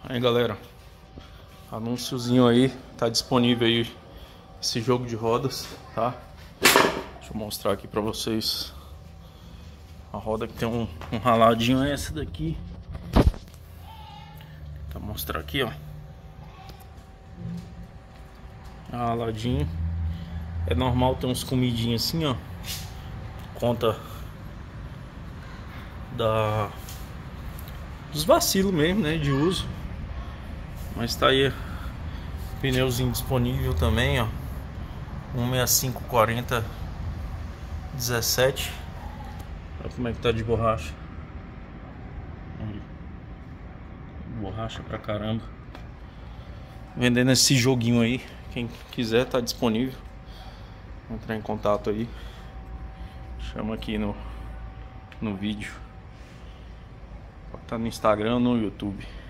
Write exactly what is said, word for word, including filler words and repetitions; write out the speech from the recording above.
Aí galera, anúnciozinho aí, tá disponível aí esse jogo de rodas, tá? Deixa eu mostrar aqui pra vocês. A roda que tem um, um raladinho é essa daqui. Vou mostrar aqui, ó. Raladinho. É normal ter uns comidinhos assim, ó. Conta da dos vacilos mesmo, né, de uso. Mas tá aí pneuzinho disponível também, ó. um sessenta e cinco quarenta dezessete. Olha como é que tá de borracha. Borracha pra caramba. Vendendo esse joguinho aí. Quem quiser, tá disponível. Entrar em contato aí. Chama aqui no, no vídeo. Pode estar no Instagram ou no YouTube.